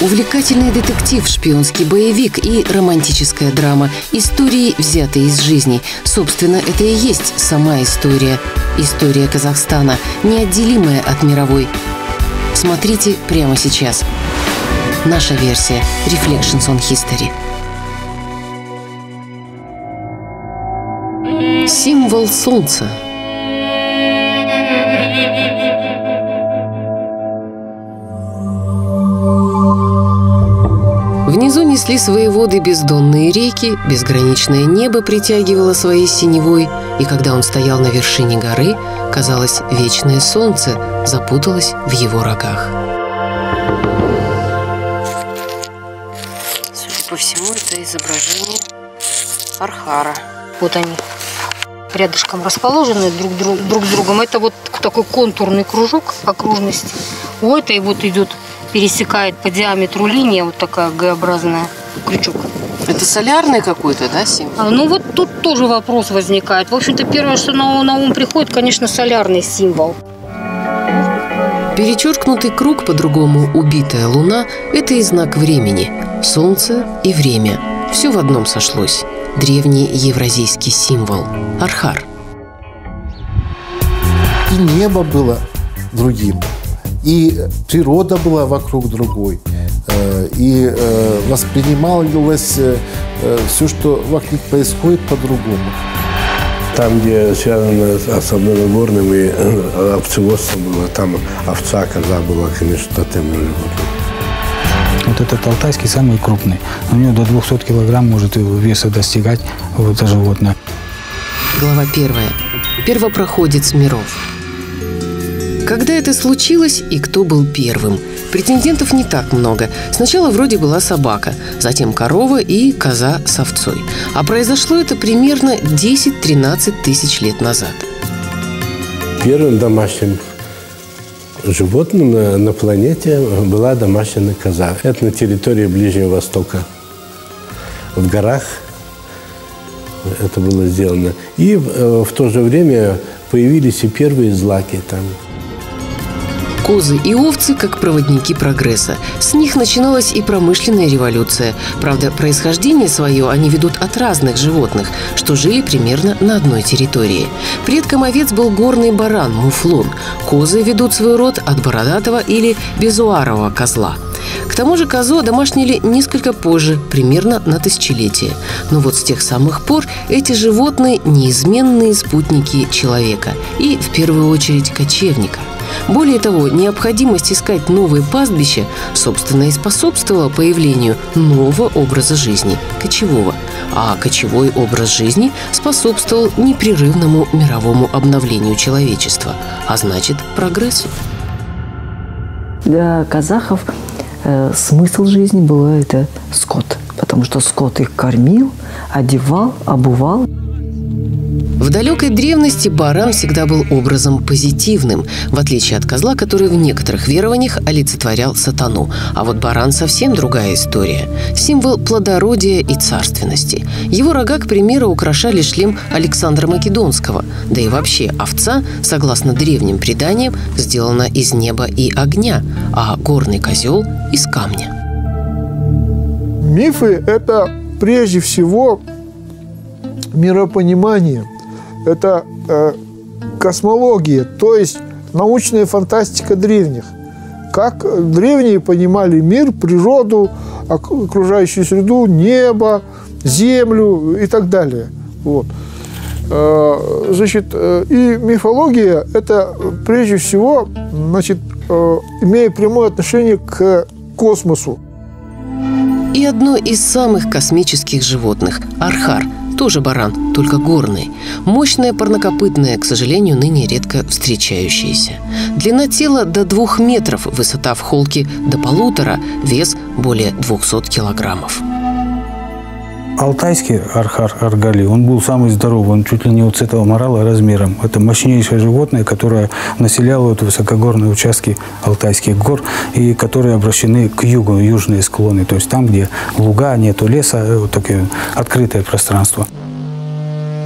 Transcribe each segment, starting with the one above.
Увлекательный детектив, шпионский боевик и романтическая драма. Истории, взятые из жизни. Собственно, это и есть сама история. История Казахстана, неотделимая от мировой. Смотрите прямо сейчас. Наша версия Reflections on History. Символ солнца. Внизу несли свои воды бездонные реки, безграничное небо притягивало своей синевой, и когда он стоял на вершине горы, казалось, вечное солнце запуталось в его рогах. Судя по всему, это изображение Архара. Вот они рядышком расположены друг с другом. Это вот такой контурный кружок, окружность. У этой вот идет, пересекает по диаметру линия, вот такая Г-образная, крючок. Это солярный какой-то, да, символ? Ну вот тут тоже вопрос возникает. В общем-то, первое, что на ум приходит, конечно, солярный символ. Перечеркнутый круг, по-другому убитая луна – это и знак времени. Солнце и время. Все в одном сошлось. Древний евразийский символ – Архар. И небо было другим, и природа была вокруг другой, и воспринималось все, что вокруг происходит, по-другому. Там, где связано с горным и овцеводством было, там овца, коза была, конечно, тотемным животным. Вот этот алтайский самый крупный. У него до 200 килограмм может веса достигать это животное. Глава 1. Первопроходец миров. Когда это случилось и кто был первым? Претендентов не так много. Сначала вроде была собака, затем корова и коза с овцой. А произошло это примерно 10-13 тысяч лет назад. Первым домашним животным на планете была домашняя коза. Это на территории Ближнего Востока. В горах это было сделано. И в то же время появились и первые злаки там. Козы и овцы как проводники прогресса. С них начиналась и промышленная революция. Правда, происхождение свое они ведут от разных животных, что жили примерно на одной территории. Предком овец был горный баран, муфлон. Козы ведут свой род от бородатого или безуарового козла. К тому же козу одомашнили несколько позже, примерно на тысячелетие. Но вот с тех самых пор эти животные – неизменные спутники человека и, в первую очередь, кочевника. Более того, необходимость искать новые пастбища, собственно, и способствовала появлению нового образа жизни – кочевого. А кочевой образ жизни способствовал непрерывному мировому обновлению человечества, а значит, прогрессу. Для казахов смысл жизни был это скот, потому что скот их кормил, одевал, обувал. В далекой древности баран всегда был образом позитивным, в отличие от козла, который в некоторых верованиях олицетворял сатану. А вот баран совсем другая история. Символ плодородия и царственности. Его рога, к примеру, украшали шлем Александра Македонского. Да и вообще овца, согласно древним преданиям, сделана из неба и огня, а горный козел – из камня. Мифы – это прежде всего миропонимание. Это космология, то есть научная фантастика древних. Как древние понимали мир, природу, окружающую среду, небо, землю и так далее. Вот. Значит, и мифология – это прежде всего, значит, имеет прямое отношение к космосу. И одно из самых космических животных – архар. Тоже баран, только горный. Мощная парнокопытная, к сожалению, ныне редко встречающаяся. Длина тела до 2 метров, высота в холке до 1,5, вес более 200 килограммов. Алтайский архар аргали, он был самый здоровый, он чуть ли не вот с этого морала размером. Это мощнейшее животное, которое населяло вот высокогорные участки Алтайских гор и которые обращены к югу, южные склоны, то есть там, где луга, нету леса, вот такое открытое пространство.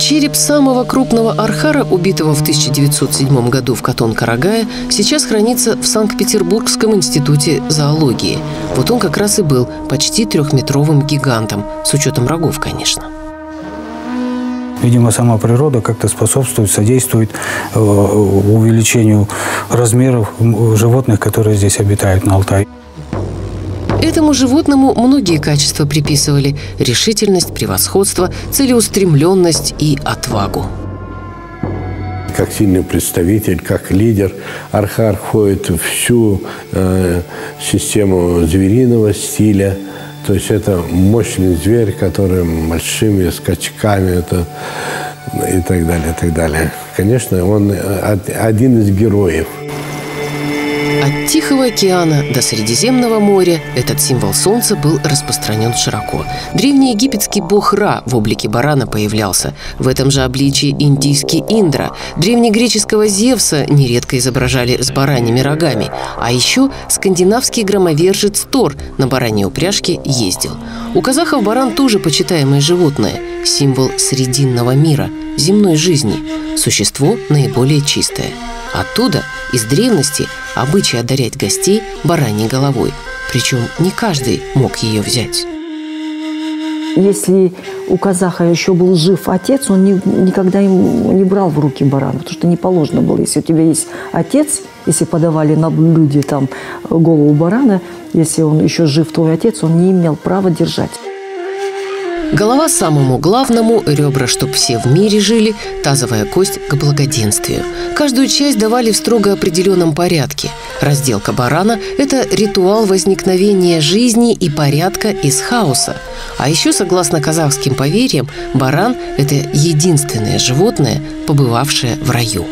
Череп самого крупного архара, убитого в 1907 году в Катон-Карагае, сейчас хранится в Санкт-Петербургском институте зоологии. Вот он как раз и был почти 3-метровым гигантом, с учетом рогов, конечно. Видимо, сама природа как-то способствует, содействует увеличению размеров животных, которые здесь обитают на Алтае. Этому животному многие качества приписывали – решительность, превосходство, целеустремленность и отвагу. Как сильный представитель, как лидер, архар входит в всю систему звериного стиля. То есть это мощный зверь, который большими скачками и так далее, и так далее. Конечно, он один из героев. От Тихого океана до Средиземного моря этот символ солнца был распространен широко. Древнеегипетский бог Ра в облике барана появлялся. В этом же обличии индийский Индра. Древнегреческого Зевса нередко изображали с бараньими рогами. А еще скандинавский громовержец Тор на бараньей упряжке ездил. У казахов баран тоже почитаемое животное. Символ срединного мира, земной жизни. Существо наиболее чистое. Оттуда, из древности, обычай одарять гостей бараньей головой. Причем не каждый мог ее взять. Если у казаха еще был жив отец, он никогда ему не брал в руки барана, потому что не положено было. Если у тебя есть отец, если подавали на блюде там голову барана, если он еще жив, твой отец, он не имел права держать. Голова самому главному, ребра, чтоб все в мире жили, тазовая кость к благоденствию. Каждую часть давали в строго определенном порядке. Разделка барана – это ритуал возникновения жизни и порядка из хаоса. А еще, согласно казахским поверьям, баран – это единственное животное, побывавшее в раю.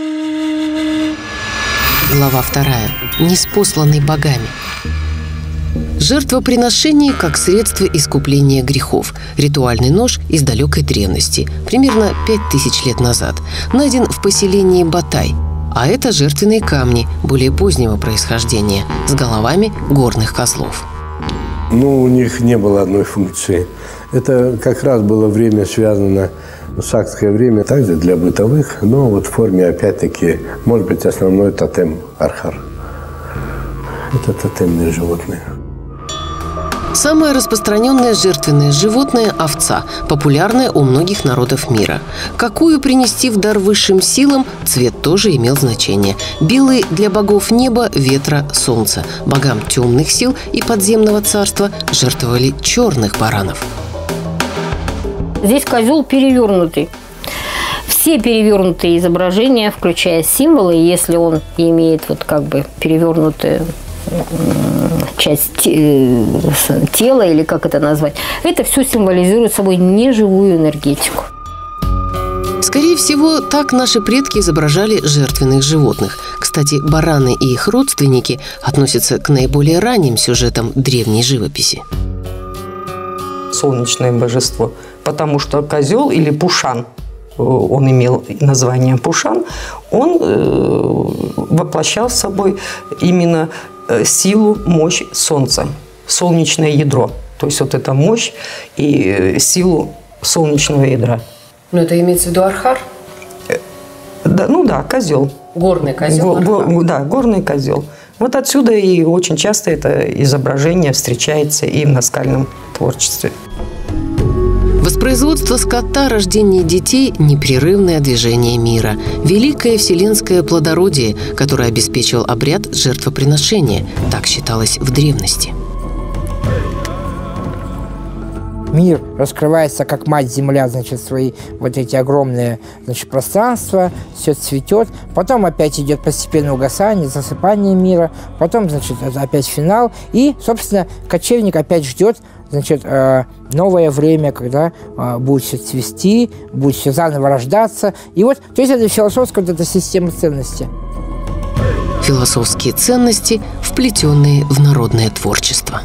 Глава 2. Неспосланный богами. Жертвоприношение как средство искупления грехов. Ритуальный нож из далекой древности, примерно 5000 лет назад, найден в поселении Батай. А это жертвенные камни более позднего происхождения с головами горных козлов. У них не было одной функции. Это как раз было время связано с сакское время, также для бытовых, но вот в форме, опять-таки, может быть, основной тотем архар. Это тотемные животные. Самое распространенное жертвенное животное – овца, популярное у многих народов мира. Какую принести в дар высшим силам, цвет тоже имел значение. Белый для богов неба, ветра, солнца. Богам темных сил и подземного царства жертвовали черных баранов. Здесь козел перевернутый. Все перевернутые изображения, включая символы, если он имеет вот как бы перевернутую часть тела, или как это назвать, это все символизирует собой неживую энергетику. Скорее всего, так наши предки изображали жертвенных животных. Кстати, бараны и их родственники относятся к наиболее ранним сюжетам древней живописи. Солнечное божество, потому что козел или пушан, он имел название пушан, он воплощал собой именно силу, мощь солнца, солнечное ядро. То есть вот эта мощь и силу солнечного ядра. Но это имеется в виду архар? Да, козел. Горный козел. Да, горный козел. Вот отсюда и очень часто это изображение встречается и в наскальном творчестве. Воспроизводство скота, рождение детей – непрерывное движение мира. Великое вселенское плодородие, которое обеспечивал обряд жертвоприношения. Так считалось в древности. Мир раскрывается, как мать-земля, свои вот эти огромные, пространства, все цветет. Потом опять идет постепенное угасание, засыпание мира. Потом, опять финал. И, собственно, кочевник опять ждет, новое время, когда будет все цвести, будет все заново рождаться. И вот, то есть это философская вот эта система ценностей. Философские ценности, вплетенные в народное творчество.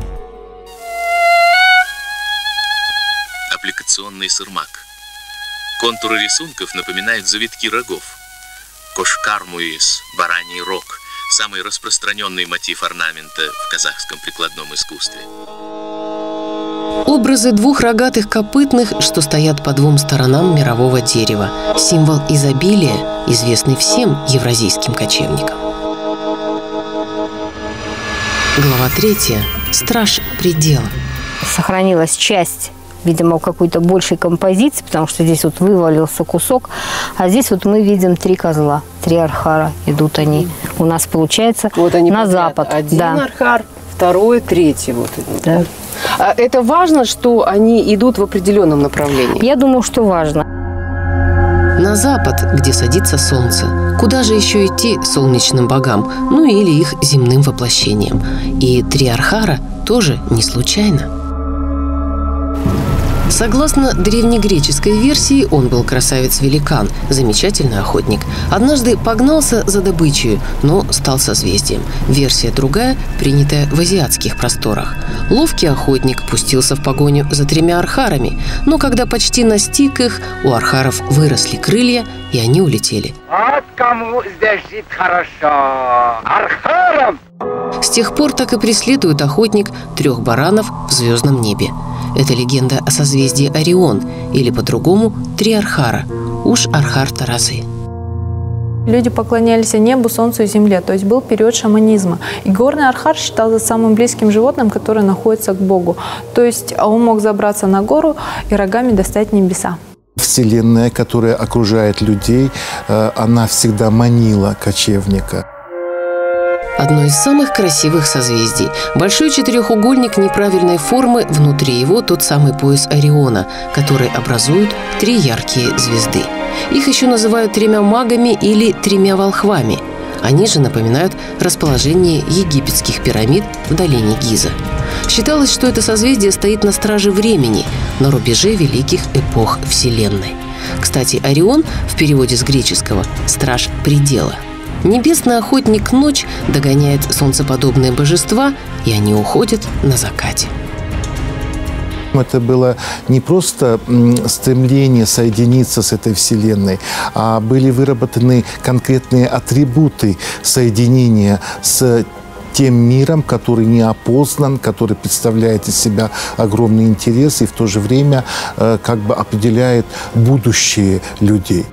Аппликационный сырмак. Контуры рисунков напоминают завитки рогов. Кошкар-муис, бараний рог, самый распространенный мотив орнамента в казахском прикладном искусстве. Образы двух рогатых копытных, что стоят по двум сторонам мирового дерева. Символ изобилия, известный всем евразийским кочевникам. Глава 3. Страж предела. Сохранилась часть, видимо, какой-то большей композиции, потому что здесь вот вывалился кусок, а здесь вот мы видим 3 козла, 3 архара. Идут они. У нас получается вот они на запад. Один архар, второй, третий. Вот. Да. А это важно, что они идут в определенном направлении? Я думаю, что важно. На запад, где садится солнце. Куда же еще идти солнечным богам? Ну или их земным воплощением. И 3 архара тоже не случайно. Согласно древнегреческой версии, он был красавец-великан, замечательный охотник. Однажды погнался за добычей, но стал созвездием. Версия другая, принятая в азиатских просторах. Ловкий охотник пустился в погоню за 3 архарами, но когда почти настиг их, у архаров выросли крылья, и они улетели. Вот кому здесь жить хорошо! Архарам! С тех пор так и преследует охотник 3 баранов в звездном небе. Это легенда о созвездии Орион, или по-другому 3 архара, уж архар Таразы. Люди поклонялись небу, солнцу и земле, то есть был период шаманизма. И горный архар считался самым близким животным, которое находится к Богу. То есть он мог забраться на гору и рогами достать небеса. Вселенная, которая окружает людей, она всегда манила кочевника. Одно из самых красивых созвездий. Большой четырехугольник неправильной формы, внутри его тот самый пояс Ориона, который образуют 3 яркие звезды. Их еще называют 3 магами или 3 волхвами. Они же напоминают расположение египетских пирамид в долине Гиза. Считалось, что это созвездие стоит на страже времени, на рубеже великих эпох Вселенной. Кстати, Орион в переводе с греческого «страж предела». Небесный охотник ночь догоняет солнцеподобные божества, и они уходят на закате. Это было не просто стремление соединиться с этой Вселенной, а были выработаны конкретные атрибуты соединения с тем миром, который не опознан, который представляет из себя огромный интерес и в то же время как бы определяет будущее людей.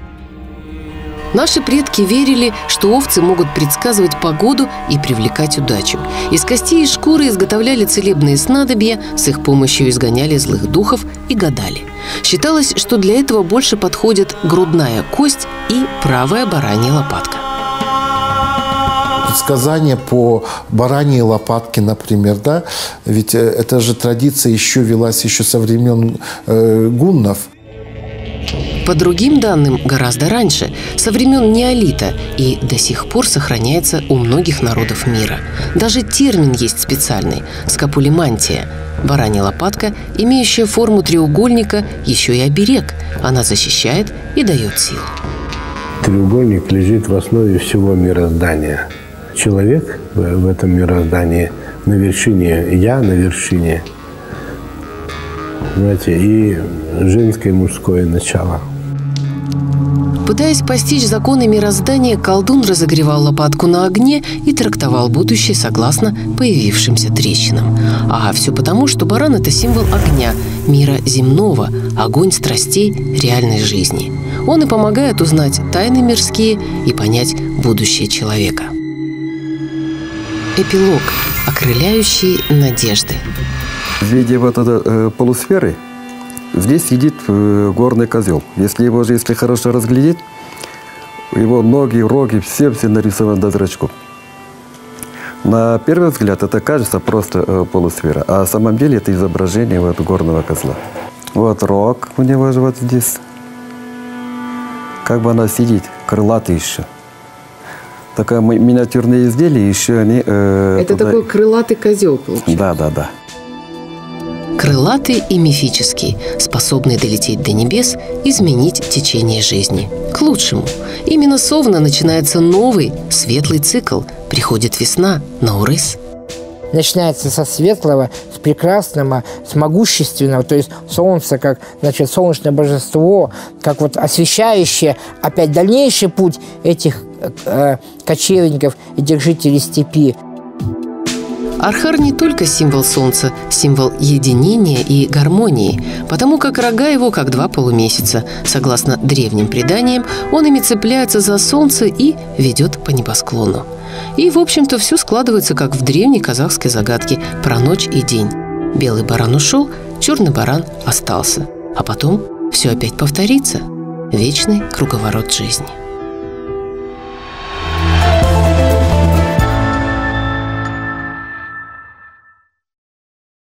Наши предки верили, что овцы могут предсказывать погоду и привлекать удачу. Из костей и шкуры изготовляли целебные снадобья, с их помощью изгоняли злых духов и гадали. Считалось, что для этого больше подходят грудная кость и правая баранья лопатка. Предсказания по бараньей лопатке, например, да? Ведь эта же традиция еще велась еще со времен гуннов. По другим данным, гораздо раньше, со времен неолита, и до сих пор сохраняется у многих народов мира. Даже термин есть специальный – скапулимантия. Баранья лопатка, имеющая форму треугольника, еще и оберег. Она защищает и дает силу. Треугольник лежит в основе всего мироздания. Человек в этом мироздании на вершине, я на вершине, знаете, и женское и мужское начало. Пытаясь постичь законы мироздания, колдун разогревал лопатку на огне и трактовал будущее согласно появившимся трещинам. А все потому, что баран – это символ огня, мира земного, огонь страстей реальной жизни. Он и помогает узнать тайны мирские и понять будущее человека. Эпилог. Окрыляющие надежды. В виде вот этой полусферы здесь сидит горный козел. Если хорошо разглядеть, его ноги, роги, все нарисованы до зрачков. На первый взгляд это кажется просто полусфера, а на самом деле это изображение вот горного козла. Вот рог у него же вот здесь. Как бы она сидит, крылатый еще. Такое миниатюрные изделия еще они... Это туда... такой крылатый козел получается. Да. Крылатый и мифический, способный долететь до небес, изменить течение жизни. К лучшему. Именно с Овна начинается новый, светлый цикл. Приходит весна, Наурыз. Начинается со светлого, с прекрасного, с могущественного, то есть солнце, как, значит, солнечное божество, как вот освещающее опять дальнейший путь этих кочевников, этих жителей степи. Архар не только символ солнца, символ единения и гармонии, потому как рога его как два полумесяца. Согласно древним преданиям, он ими цепляется за солнце и ведет по небосклону. И, в общем-то, все складывается, как в древней казахской загадке про ночь и день. Белый баран ушел, черный баран остался. А потом все опять повторится. Вечный круговорот жизни.